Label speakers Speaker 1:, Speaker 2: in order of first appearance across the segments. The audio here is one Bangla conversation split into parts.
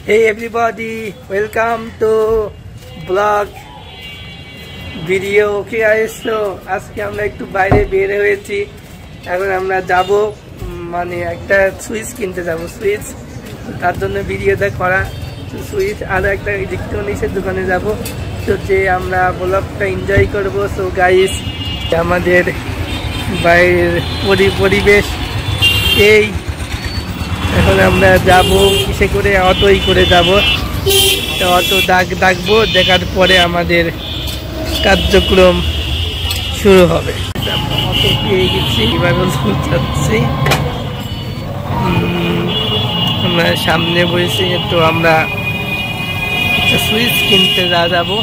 Speaker 1: Hey everybody, welcome to vlog video. Okay guys, so আজকে আমরা একটু বাইরে বের হয়েছি। এখন আমরা যাব মানে একটা সুইচ কিনতে যাব, সুইচ, তার জন্য ভিডিওটা করা। সুইচ আর একটা ইলেকট্রনিক্সের দোকানে যাব, তো যে আমরা ব্লগটা এনজয় করব। সো গাইস, আমাদের বাইরের পরিবেশ এই। এখন আমরা যাব কিসে করে, অটোই করে যাব। তো অটো ডাকবো, দেখার পরে আমাদের কার্যক্রম শুরু হবে। অটো পেয়ে গেছি, এবার যাচ্ছি। আমরা সামনে বসেছি, তো আমরা সুইচ কিনতে যাবো।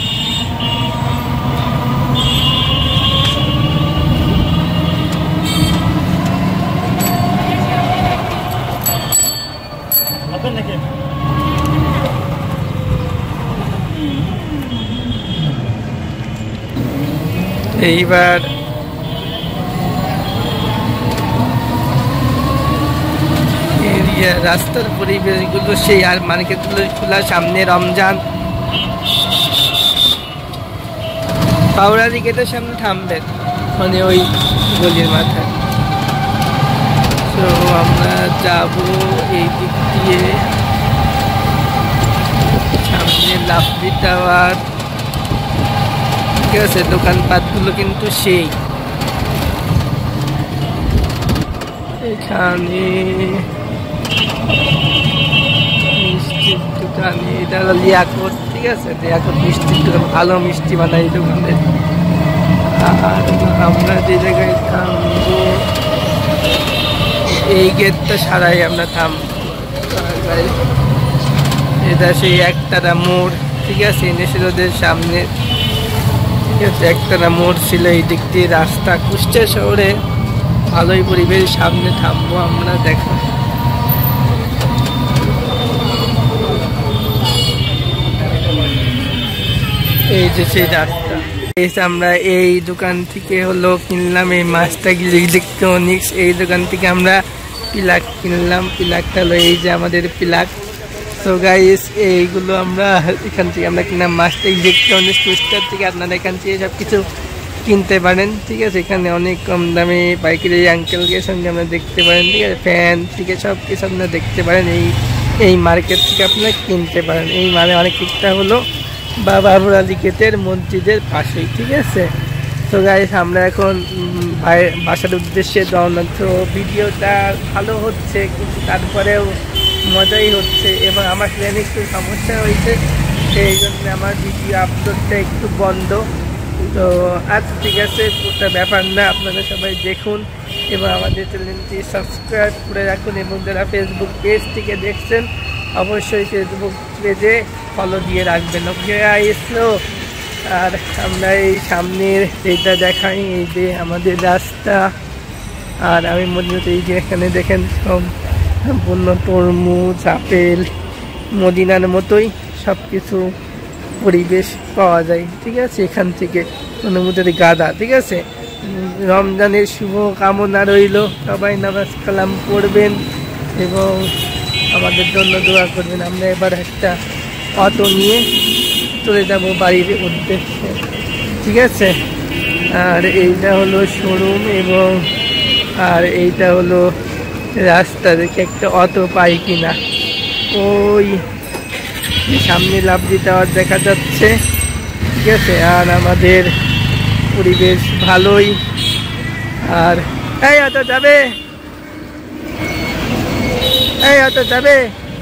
Speaker 1: এইবার রাস্তার পরিবেশগুলো সেই, আর মার্কেটগুলো খোলা, সামনে রমজান। পাউরারি গেটের সামনে থামবেন, মানে ওই গলির মাথায়। তো আমরা যাব এই দিক দিয়ে, সামনে লাফলি টাওয়ার। ঠিক আছে, দোকানপাটগুলো কিন্তু সেই। এখানে মিষ্টির দোকান, এটা হলো লিয়াকত। ঠিক আছে, লিয়াকত মিষ্টির দোকান, ভালো মিষ্টি বানাই দোকানের। আর আমরা যে জায়গায় থামবো, এই গেটটা সারাই আমরা থামবো। এটা সেই একতারা মোড়। ঠিক আছে, এনএসি রোডের সামনে একটানা মোড় ছিল, এই দিক দিয়ে রাস্তা। কুষ্টিয়া শহরে ভালোই পরিবেশ, সামনে থামবো আমরা। দেখো এই যে সেই রাস্তা। আমরা এই দোকান থেকে হলো কিনলাম এই মাছটা, ইলেকট্রনিক্স। এই দোকান থেকে আমরা প্লাগ কিনলাম। প্লাগটা হলো এই যে আমাদের প্লাগ। তো গাইস, এইগুলো আমরা এখান থেকে আমরা কিনলাম মাছটা, ইলেকট্রনিক্স কুষ্টিয়ার থেকে। আপনারা এখান থেকে সব কিছু কিনতে পারেন। ঠিক আছে, এখানে অনেক কম দামে পাইকারি আঙ্কেলকে সঙ্গে আমরা দেখতে পারেন। ঠিক আছে, ফ্যান থেকে সব কিছু আপনারা দেখতে পারেন। এই মার্কেট থেকে আপনারা কিনতে পারেন। এই মানে অনেকটা হলো বাবুর আলী গেটের মসজিদের পাশেই। ঠিক আছে, তো গাইস, আমরা এখন বাসার উদ্দেশ্যে রওনা। তো ভিডিওটা ভালো হচ্ছে, কিন্তু তারপরেও মজাই হচ্ছে। এবং আমার ট্রেনে একটু সমস্যা হয়েছে, সেই জন্য আমার ভিডিও আপলোডটা একটু বন্ধ। তো আচ্ছা, ঠিক আছে, পুরোটা ব্যাপার না। আপনারা সবাই দেখুন এবং আমাদের চ্যানেলটি সাবস্ক্রাইব করে রাখুন। এবং যারা ফেসবুক পেজ থেকে দেখছেন, অবশ্যই ফেসবুক পেজে ফলো দিয়ে রাখবেন। ওকে আসলো। আর আমরা এই সামনের এইটা দেখাই, এই যে আমাদের রাস্তা। আর আমি মনে হচ্ছে এই যে এখানে দেখেন সম্পূর্ণ তরমুজ, আপেল, মদিনার মতোই সব কিছু পরিবেশ পাওয়া যায়। ঠিক আছে, এখান থেকে অনুমতি গাদা। ঠিক আছে, রমজানের শুভ কামনা রইল। সবাই নামাজ কালাম পড়বেন এবং আমাদের জন্য দোয়া করবেন। আমরা এবার একটা অটো নিয়ে চলে যাব বাড়ির উদ্দেশ্যে। ঠিক আছে, আর এইটা হলো শোরুম, এবং আর এইটা হলো রাস্তা। দেখে একটা অটো পাই কিনা। ওই সামনে লাভলি টাওয়ার দেখা যাচ্ছে। ঠিক আছে, আর আমাদের পরিবেশ ভালোই। আর এই অটো যাবে, এই অটো যাবে।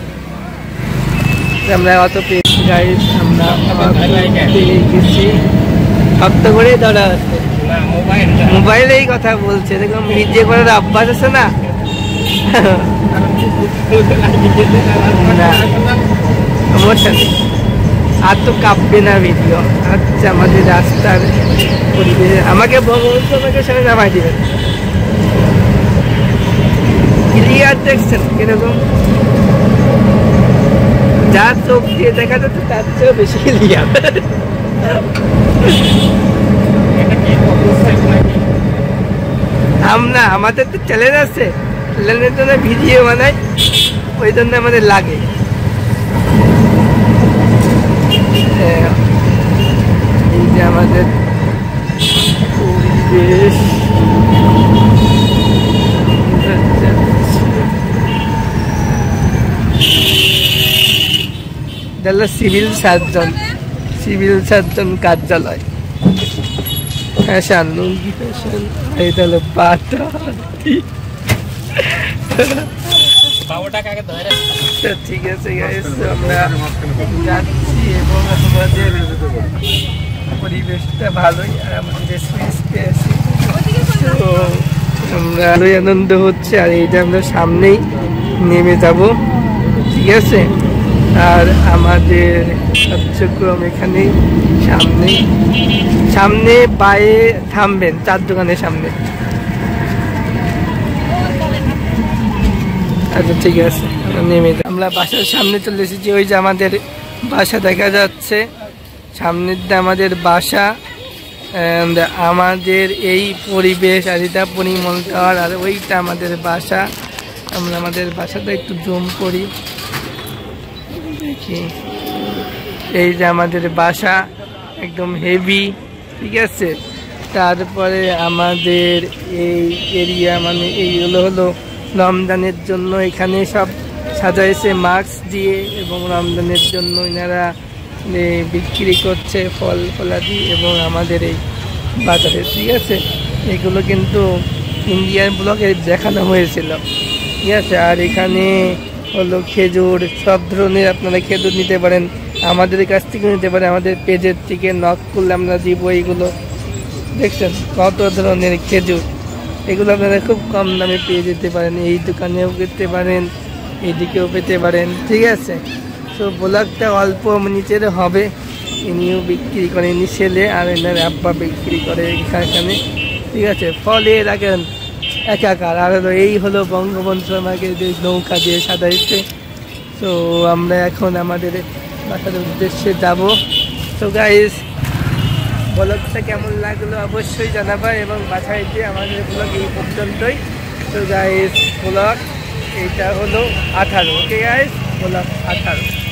Speaker 1: আমরা অটো পেয়েছি গাইস, আমরা পেয়ে গেছি। শক্ত করে ধরা আছে, মোবাইলেই কথা বলছে। এরকম ভিডিও করার অভ্যাস আছে না? সমস্যা নেই, আর তো কাঁপবে না ভিডিও। আচ্ছা, আমাদের রাস্তার পরিবেশ আমাকে আমাকে সেখানে নামাই দিবেন। ক্লিয়ার দেখছেন কিরকম? যা চোখ দিয়ে দেখা যাচ্ছে তার চেয়েও বেশি ক্লিয়ার। আমরা আমাদের তো চ্যানেল আছে, চ্যানেলের জন্য ভিডিও বানাই, ওই জন্য আমাদের লাগে। এই যে আমাদের পরিবেশ, সিভিল সার্জন কার্যালয়, ফ্যাশন লুঙ্গি ফ্যাশন। এই হলো বাটা। ঠিক আছে গাইস, আমরা যাচ্ছি এবং আমাদের পরিবেশটা ভালোই, আর আমাদের তো আমরা ভালোই আনন্দ হচ্ছে। আর এইটা আমরা সামনেই নেমে যাব, ঠিক আছে। আর আমাদের কার্যক্রম এখানেই সামনে পায়ে থামবেন, চার দোকানের সামনে। আচ্ছা ঠিক আছে, আমরা বাসার সামনে চলে এসেছি। ওই যে আমাদের বাসা দেখা যাচ্ছে, সামনের দিয়ে আমাদের বাসা, আমাদের এই পরিবেশ, আর এটা পরিমল টাওয়ার, আর ওইটা আমাদের বাসা। আমরা আমাদের বাসাটা একটু জুম করি, দেখি। এই যে আমাদের বাসা, একদম হেভি, ঠিক আছে। তারপরে আমাদের এই এরিয়া, মানে এইগুলো হলো রমজানের জন্য এখানে সব সাজাইছে মাস্ক দিয়ে, এবং রমজানের জন্য এনারা বিক্রি করছে ফল ফলাদি এবং আমাদের এই বাজারে, ঠিক আছে। এগুলো কিন্তু ইন্ডিয়ান ব্লগে দেখানো হয়েছিল, ঠিক আছে। আর এখানে হলো খেজুর, সব ধরনের আপনারা খেজুর নিতে পারেন, আমাদের কাছ থেকে নিতে পারেন, আমাদের পেজের থেকে নক করলে আমরা দিব। এইগুলো দেখছেন কত ধরনের খেজুর, এগুলো আপনারা খুব কম দামে পেয়ে যেতে পারেন। এই দোকানেও পেতে পারেন, এইদিকেও পেতে পারেন, ঠিক আছে। তো ব্লগটা অল্প নিচের হবে। ইনিও বিক্রি করে, ইনি ছেলে, আর এনার আব্বা বিক্রি করে এখানে, ঠিক আছে। ফলে রাখেন একাকার। আর হলো এই হলো বঙ্গবন্ধু আমাকে যে নৌকা দিয়ে সাজাইছে। তো আমরা এখন আমাদের বাসার উদ্দেশ্যে যাব। তো গাইস, ব্লগটা কেমন লাগলো অবশ্যই জানাবা, এবং বাসায় যে আমাদের ব্লগ এই পর্যন্তই। তো গাইস, ব্লগ এইটা হলো 18, ওকে গাইস, ব্লগ 18।